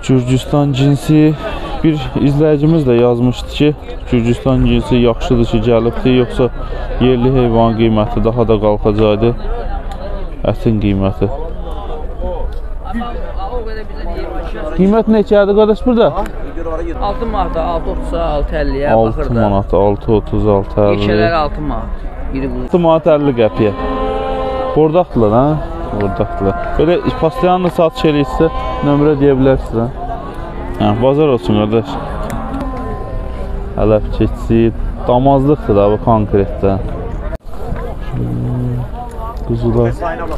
Gürcüstan cinsi bir izləyicimiz də yazmışdı ki, Gürcüstan cinsi yaxşıdır ki, gəlibdir, yoxsa yerli heyvan qiyməti daha da qalxacaqdı, ətin qiyməti. Qiymət neçədir qardaş burada? 6 manata, 6.30'a, 6.50'ye 6 manata, 6.30, 6.50. Yeşələr 6 manat. 6 manat 50 qəpiyə. Bordaqdılar ha? Bordaqdılar. Böyle pastayanla satış eləyirsə nömrə deyə bilərsiniz ha? Hə, bazar olsun qardaş. Hələf keçsi, damazlıqdır da bu konkretdə. Quzular.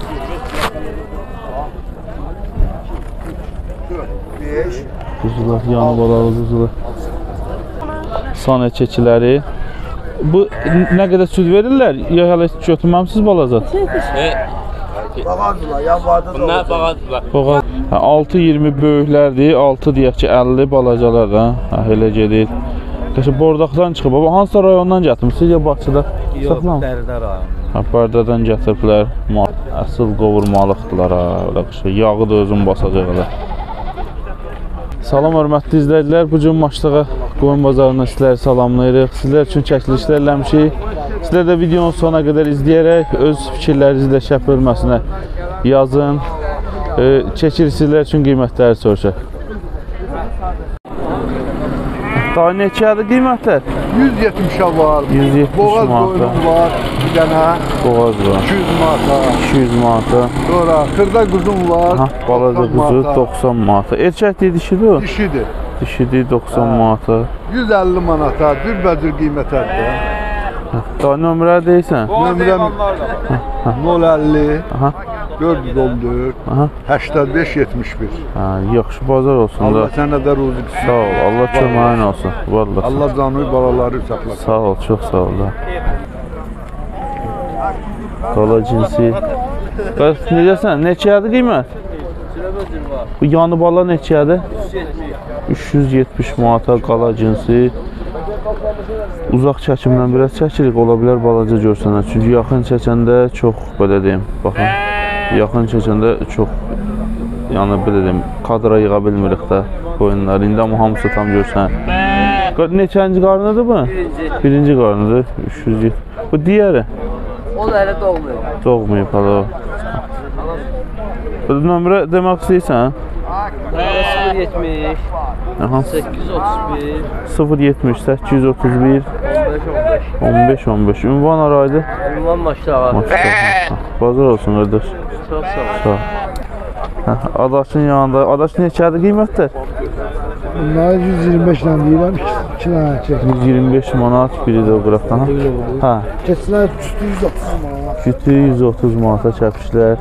Quzular, yanı balalı quzular. Sanə keçiləri. Bu nə qədər süd verirlər? Ya hələ götürməmsiz balaca? Bağazdılar, yan vardı da bunlar bağazdılar. 6-20 böyüklərdir, 6 deyək ki 50 balacalar da. Elə gedir. Qəşə bordaqdan çıxıb. Baba hansı rayondan gətirmisiniz ya Bakıda? Yox, Bərdə rayonu. Bərdadan gətiriblər. Əsl qovurmalıqdılar ha. Yağı da özün basacaqlar. Salam hörmətli izləyicilər. Bu gün Maçlığa qoyun bazarından sizləri salamlayırıq. Sizlər üçün çəkilişlər eləmişik. Sizlər də videonun sonuna qədər izləyərək öz fikirlərinizi də şərt bölməsinə yazın. Çəkilir sizlər üçün qiymətləri soruşaq. Daha neçədir qiymətlər? 170'a var. 170 Boğaz manata. boynum var. Bir dənə. Boğaz var. 200 manata. 200 manata. Sonra xırda quzum var. Balaca quzu 90 manata. Erkəkdir, dişidir o? Dişidir. Dişidir 90 manata. 150 manata. Dürbəcür qiymətədir. Daha nömrə deyirsən? Nömrəm 050 Aha. 414 Aha. 85 71. Yaxşı bazar olsun da. Allah sənə də ruzi qısın. Sağ ol. Allah köməyin olsun. Vallahi. Allah canlı balaları saxlasın. Sağ ol, çox sağ ol da. Qala cinsi. Necəsən? Neçədir qiymət? Bu yanı bala neçədir? 370 manata qala cinsi. Uzaq çəkimdən biraz çəkirik, ola bilər balaca görsənlər. Çünki yaxın çəkəndə çox, belə deyim, baxın. Yaxın çəkəndə çox, yəni belə deyim, kadra yığa bilmirik də qoyunlar. İndi amma hamısı tam görsən. Neçənci qarnıdır bu? Birinci qarnıdır, 370. Bu digəri? O da elə doğmuyor. Doğmayıb hala. Bu nömrə demək istəyirsən? 070 831 070 831 15 15. Ünvan araydı. Ünvan Maçlığa. Bazar olsun qardaş. Çox sağ ol. Sağ ol. Adaşın yanında. Adaş neçədir qiymətlər? Bunlar 125 ilə deyirəm, 2 dənə çək. 125 manat, biri də o qıraqdan. Hə. Keçilər 130 manat. Kütü 130 manata çəpişlər.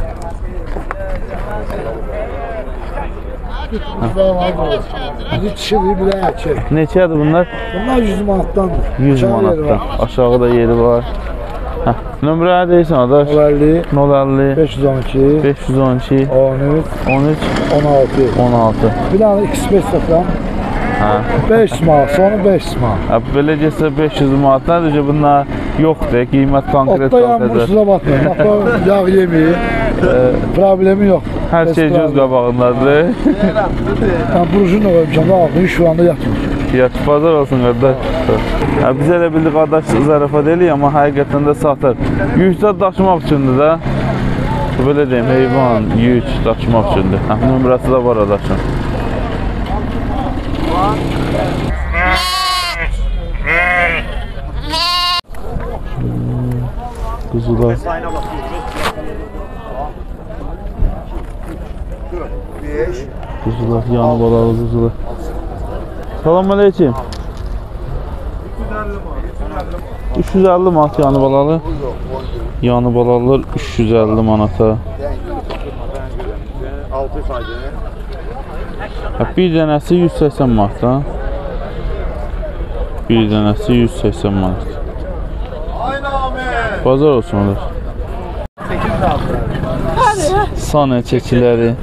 Bir dişidir, bir erkek. Neçədir bunlar? Bunlar 100 manatdandır. 100 manatdan. Aşağıda yeri var. Nömrə deyirsən adaş? 050 050 512 512 13 13 16. 16. Bir dənə X5 satıram. 5 manat, sonu 5 manat. Belə getsə 500 manat nədir ki, bunlar yoxdur, qiymət konkret Otda yanmışıza batmıyor. Bax, yağ yemeyi, problemi yox. Hər şey göz qabağındadır. Mən burjunu qoymuşam, ağabey şu anda yatmır. Yatıb bazar olsun qardaş. Biz elə bildik qardaş zarafat eləyik, amma həqiqətən də satır. Yükdə daşımaq üçündür də. Belə deyim, heyvan, yük daşımaq üçündür. Nömrəsi də var adaşın. Quzular. Quzular, yanı balalı quzular. Salam aleyküm. 350 manat yanı balalı. Yanı balalılar 350 manata. Bir dənəsi 180 manat. Bir dənəsi 180 manat. Bazar olsun olur. Sanə çəkiləri.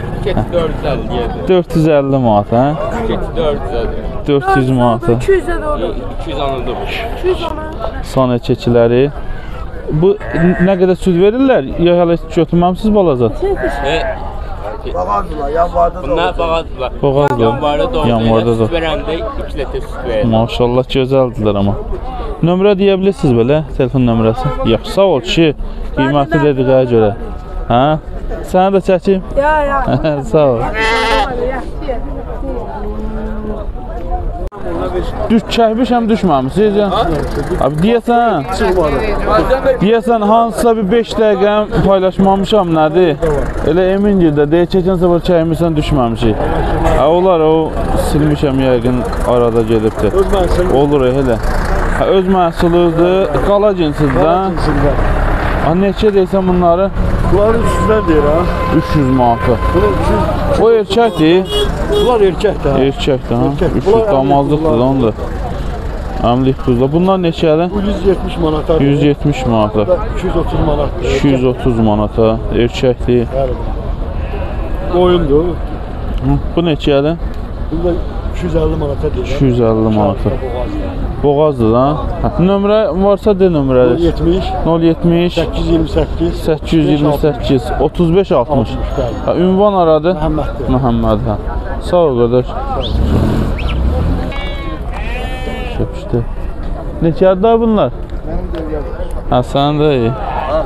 450 manat, hə? 400 manat. 200'e doğru. 200 anıldı bu. 200 ana. Sanə çəkiləri. Bu nə qədər süd verirlər? Ya hələ götürməmsiz balaca? Bağazdılar, yanvarda da Bunlar olacaq. bağadırlar. Boğazlı. Yanvarda doğdu. Yanvarda da. Süt verəndə 2 litr süt verir. Maşallah gözəldirlər amma. Nömrə deyə bilirsiniz belə, telefon nömrəsi? Yaxşı, sağ ol kişi. Qiymətli dediyə görə. Hə? Səni də çəkim. Ya. Sağ ol. Düş çəkmişəm, düşməmisiniz ya? Abi deyəsən hansısa bir 5 dəqiqəm paylaşmamışam, nədir? Elə emin gildə, deyək keçən səfər çəkmişsən, düşməmişik. Olar, o silmişəm yəqin arada gedibdir. Olur elə. Öz məhsuluzdur, qala cinsidir. Neçə deysən bunları? Bunlar 300'dən deyir ha. 300 manatı. O erkəkdir. Bunlar erkəkdir ha. Erkəkdir ha. 300 damazlıqdır da onda. Əmlik buzda. Bunlar neçədir? Bu 170 manata. 170 manata. 230 manatdır. 230 manata. Erkəkdir. Qoyundur. Bu neçədir? Bunda 250 manata deyir. 250 manata. Boğazdır da. Nömrə varsa de nömrədir. 70 070 828 828 35 60. Ünvan aradı. Məhəmməddir. Məhəmməd, hə. Sağ ol qardaş. Şöpüşdü. Neçədir daha bunlar? Mənim də yazır. Hə, sənin də iyi.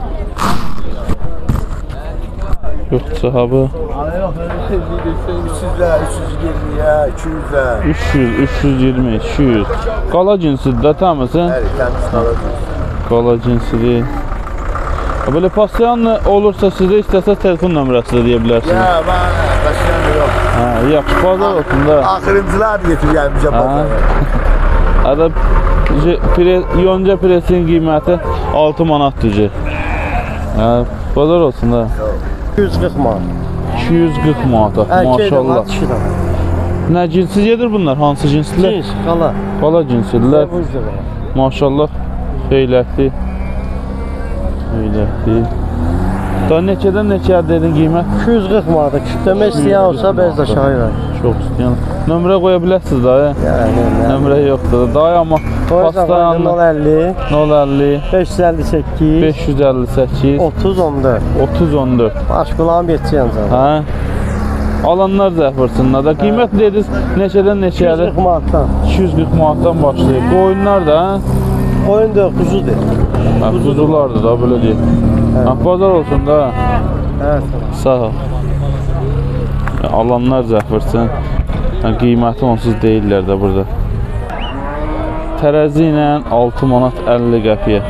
Yoxsa abi. 300'lə, 320'yə, 200'lə. 300, 320, 200. Qala cinsidir də təmiz, hə? Bəli, təmiz qalacaq. Qala cinsidir. Böyle pastayanlı olursa sizə istəsə telefon nömrəsi də deyə bilərsiniz. Ya, mən qaşıyan yox. Hə, yaxşı, bazar olsun da. Axırıncılar getir gəlmişəm bazara. Hədə yonca presin qiyməti 6 manatdır. Hə, bazar olsun da. 240 manat. 240 manata, maşallah. Nə cinsi gedir bunlar? Hansı cinslər? Cins, qala. Qala cinsillər. Maşallah. Xeyləkli. Xeyləkli. Daha neçədən neçəyə dedin qiymət? 240 manat. Kütləmə istəyən olsa bez də şahi var. Çox istəyən. Nömrə qoya bilərsiniz daha, Yəni, nömrə yoxdur. Daha amma pastayanlı 050 050 558 558 30 14. 30 14. Başqalarım yetişən zaten. Hə? Alanlar zəhvırsınlar da. Qiymət dediniz neçədən neçəyədir? 240 manatdan. 240 manatdan başlayır. Qoyunlar da, hə? Qoyun da quzudur. Hə, quzulardır da, belə deyək. Hə, bazar olsun da. Evet. Sağ ol. Alanlar zəhvırсын. Qiyməti onsuz deyirlər də burada. Tərəzi ilə 6 manat 50 qəpiyə.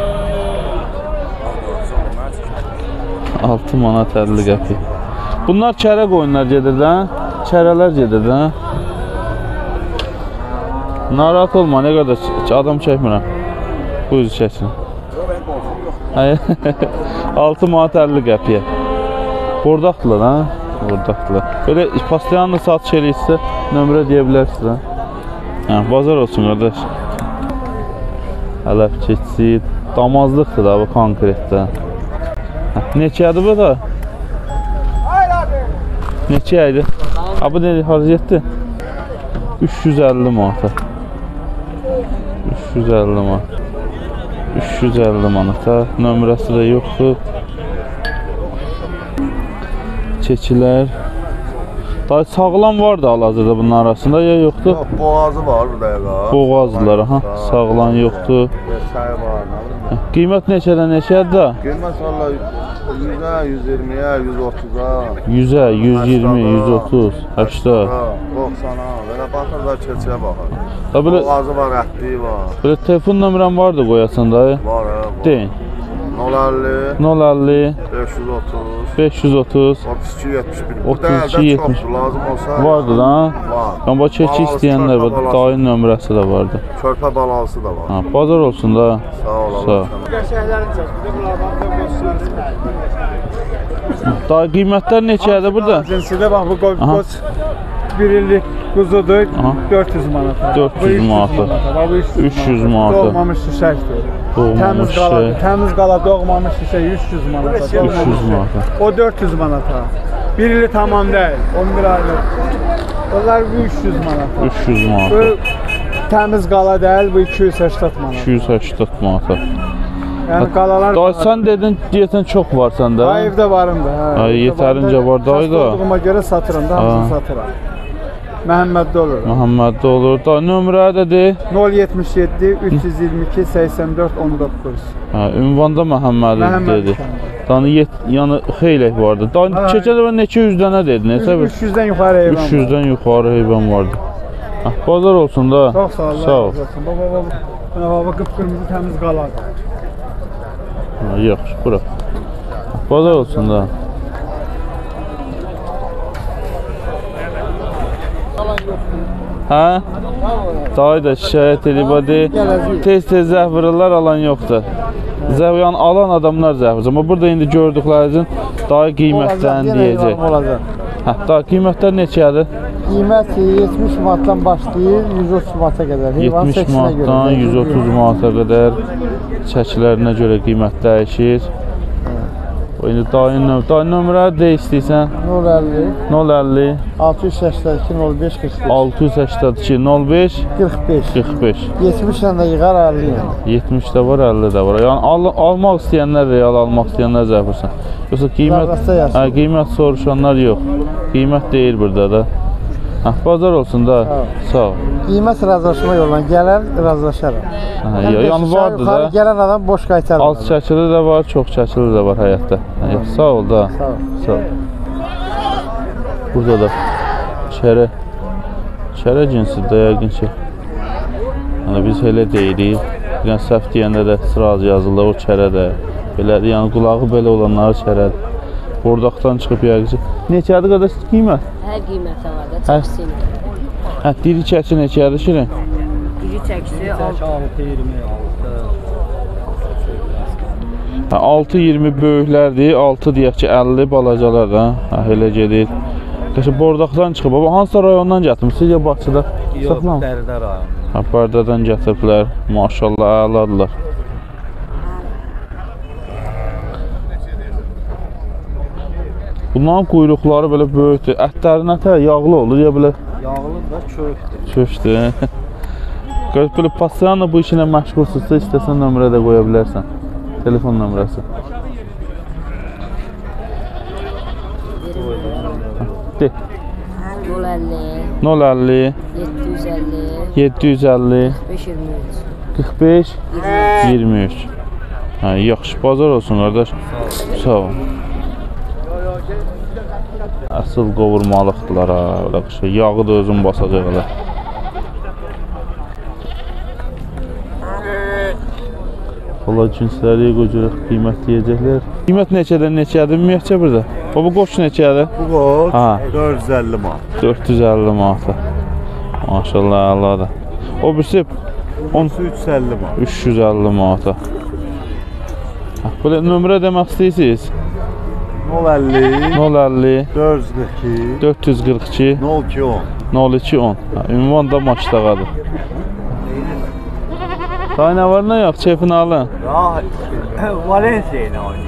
6 manat 50 qəpiyə. Bunlar kərə qoyunlar gedir də, kərələr gedir də. Narahat olma, nə qədər adam çəkmirəm. Bu üzü çəksin. 6 manat 50 qəpiyə. Bordaqdılar ha? Bordaqdılar. Böyle pastayanla satış eləyirsə nömrə deyə bilərsiniz. Hə, bazar olsun qardaş. Hələf keçsin. Damazlıqdır da bu konkretdə. Neçədir bu da? Neçə idi? Bu nə harca getdi? 350 manata. 350 manat. 350 manata. Nömrəsi də yoxdur. Keçilər. Daha sağlam var da hal-hazırda bunun arasında ya yoxdur? Yox, boğazı var burada ya. Boğazdılar, ha. Sağlam yoxdur. Sayı var. Qiymət neçədən neçədir da? Qiymət valla 100'ə, 120'yə, 130'a. 100'ə, 120, 130, 80. 90'a. Belə baxır da keçiyə baxır. Da belə Boğazı var, ətliyi var. belə telefon nömrəm var da qoyasan dayı. Var ha. Deyin. 050 050 530 530 32 71. 32 70. Lazım olsa. Vardı da. Var. Yəni bu keçi istəyənlər var. Dayın nömrəsi də vardı. Körpə balalısı da var. Ha, bazar olsun da. Sağ ol. Sağ ol. Dayı qiymətlər neçədir burada? Cinsidə bax bu Aha. qoç 1 illik quzudur, Aha. 400 manata. 400 manata. Bax bu 300 manata. Doğmamış şişəkdir. Doğmamış Təmiz qala, şişək. təmiz qala doğmamış şişək 300 manata. 300 doğmamış şişək. manata. O 400 manata. 1 ili tamam deyil, 11 aylıq. Onlar bu 300 manata. 300 Bu manata. təmiz qala deyil, bu 280 manata. 280 manata. Yəni qalalar Dayı sən dedin, deyəsən çox var səndə. Ha, evdə varım da. Hə, Ay, evdə yetərincə var dayı da. Xəstə olduğuma görə satıram da, hamısını satıram. Məhəmməddə olur. Məhəmməddə olur. Dayı nömrə də de. 077 322 84 19. Hə, ünvanda Məhəmməd dedi. Dayı yəni xeyli vardı. Dayı keçən dəfə neçə 100 dənə dedi, neçə? 300-dən yuxarı heyvan var. 300-dən yuxarı heyvan vardı. Hə, bazar olsun da. Çox sağ ol. Sağ ol. Baba qıpqırmızı təmiz qalar. Ha, yaxşı, bura. Bazar olsun da. Hə? Dayı da şikayət edib, tez-tez zəh vururlar, alan yoxdur. Zəh, yəni alan adamlar zəh vurur. Amma burada indi gördüklərinizin dayı qiymətlərini deyəcək. Hə, dayı qiymətlər neçədir? Qiymət 70 manatdan başlayır 130 manata qədər. 70 manatdan 130 manata qədər çəkilərinə görə qiymət dəyişir. İndi dayı nömrə də istəyirsən? 050 050 682 05 45 682 05 45 45 70 ilə də yığar 50 ilə. 70 də var, 50 də var. Yəni almaq istəyənlər real almaq istəyənlər zəfirsən. Yoxsa qiymət soruşanlar yox. Qiymət deyil burada da. Hə, bazar olsun da. Sağ ol. Qiymət razılaşma yolla gələr, razılaşarım. Yəni vardır da. Gələn adam boş qaytarır. Az çəkili də var, çox çəkili də var həyatda. Sağ ol da. Sağ ol. Burada da çərə cinsidir yəqin ki. Yəni biz elə deyirik. Yəni səhv deyəndə də sıraz yazılır, o çərədə. Belədir, yəni qulağı belə olanları çərədir. Bordaqdan çıxıb yəqin ki. Neçədir qədər qiymət? Hər qiymətə var da, çəksin. Hə, diri çəki neçədir Şirin? Diri çəkisi 6-20 böyüklərdir, 6 deyək ki 50 balacalar da. Hə, elə gedir. Qəşəng bordaqdan çıxıb. Baba hansı rayondan gətirmisiniz ya Bakıda? Yox, Bərdə rayonu. Hə, Bərdədən gətiriblər. Maşallah, əladılar. Bunların quyruqları belə böyükdür. Ətləri nətər yağlı olur ya belə? Yağlı da kökdür. Kökdür. Görüb belə pasiyanla bu işinə məşğulsuzsa istəsən nömrə də qoya bilərsən. Telefon nömrəsi. De. 050 750 45 23. Hə, yaxşı, bazar olsun qardaş. Sağ ol. Əsl qovurmalıqdılar ha, yağı da özün basacaq elə. Valla cinsləri qoyacaq, qiymət deyəcəklər. Qiymət neçədən neçədir ümumiyyətcə burada? Baba qoç neçədir? Bu qoç Ha. 450 manat. 450 manata. Maşallah Allah'da. O birisi 350 manat. 350 manata. Böyle nömrə demək istəyirsiniz? 050 050 442 442 0210. 0210. Ünvan da Maçdağadır. Daha nə var nə yox, çefini alın. Valencia ilə oynayır.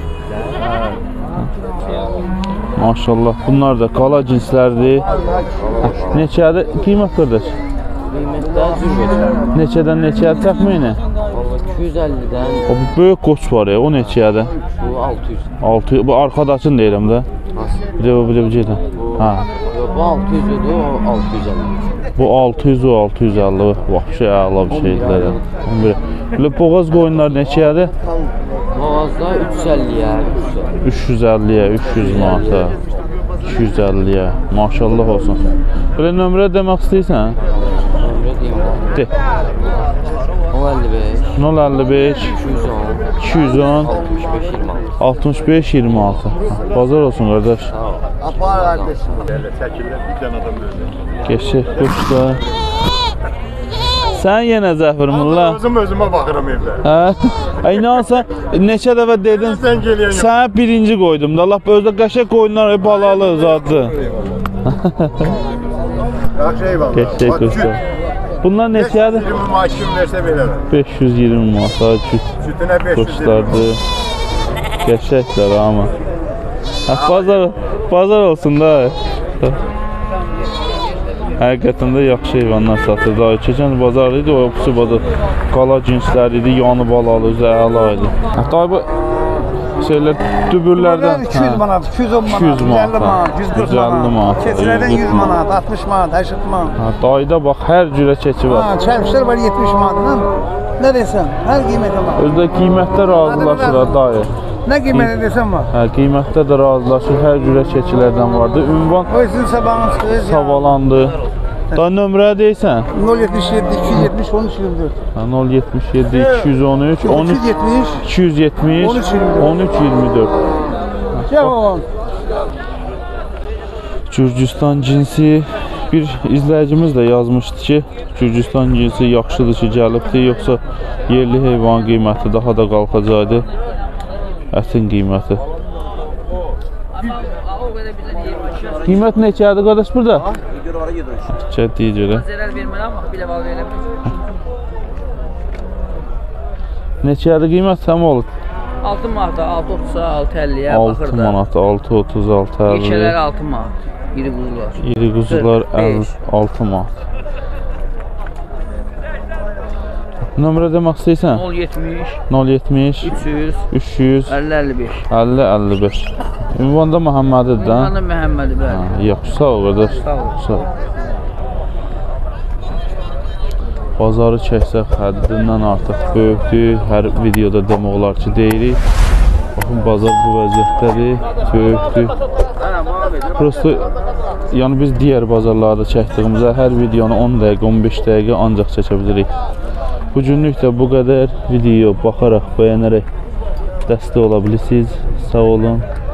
Maşallah, bunlar da qala cinslərdir. Neçədir? Qiymət qardaş? Qiymətlər cürbəcər. Neçədən neçədir təxmini? Valla 250-dən O böyük qoç var ya, o neçədir? bu 600. 600, bu arxadakını deyirəm də. Bir də o gedən. Ha. Bu 600 idi, o 650. Bu 600, o 650. Vahşi əla bir şeydirlər. Belə boğaz qoyunlar neçədir? Boğazda 350-yə, 350-yə, 300 manata, 250-yə. Maşallah olsun. Belə nömrə demək istəyirsən? Nömrə deyim var. De. 055 055 210 65 26. 65 26. Bazar olsun qardaş. Apar qardaşım. Belə çəkirlər bir dənə adam özü. Geçək quşda. Sən yenə Zəfirmulla. Özümə baxıram evdə. Hə? Ay inansan neçə dəfə dedin? Sən gələyən. Sənə birinci qoydum da. Allah özdə qəşəng qoyunlar balalı zadlı. Yaxşı eyvallah. Geçək quşda. Bunlar neçədir? 20 maaş kim versə verərəm. 520 manata Sütünə 520 quşlardır. Qəşənglər amma. Hə, bazar olsun da. Həqiqətən də yaxşı heyvanlar satır. Daha keçən bazar idi, o yoxsa bazar qala cinslər idi, yanı balalı, əla idi. Hətta bu şeylər dübürlərdən 200 manat, 210 manat, 200 manat, 150 manat, 150 manat, Keçilərdən 100 manat, 60 manat, 80 manat. Dayda bax, hər cürə keçi var. Çərmişlər var 70 manat. Nə desən? Hər qiymətə var. Özdə qiymətdə razılaşır dayı. Nə qiymətə desən var? Hə, qiymətdə də razılaşır, hər cürə keçilərdən vardı. Ünvan O sizin sabahınız kız. savalandı. Da nömrə deysən? 077 270 13 24. 077 213 13 270 270 13 24. Gel oğlum. Gürcüstan cinsi bir izləyicimiz də yazmışdı ki, Gürcüstan cinsi yaxşıdır ki, gəlibdi, yoxsa yerli heyvan qiyməti daha da qalxacaqdı. Ətin qiyməti. Qiymət neçədir qardaş burada? Cəddiyə görə. Neçədir qiymət həm olur? 6 manat, 6.30-a, 6.50-yə 6 manat, 6.30, 6.50. Yeşələr 6 manat. İri quzular. İri quzular 45. 6 manat. Nömrə demək istəyirsən? 070 070 300 300 50-55. 50-55. Ünvanda Məhəmmədidir də? Ünvanda Məhəmmədi, bəli. Yaxşı, sağ ol qardaş. Sağ ol. Sağ ol. Bazarı çəksək həddindən artıq böyükdür. Hər videoda demək olar ki, deyirik. Baxın, bazar bu vəziyyətdədir, böyükdür. Prosto, yəni biz digər bazarlarda çəkdiyimizdə hər videonu 10 dəqiqə, 15 dəqiqə ancaq çəkə bilirik. Bugünlük də bu qədər video baxaraq, bəyənərək dəstək ola bilirsiniz. Sağ olun.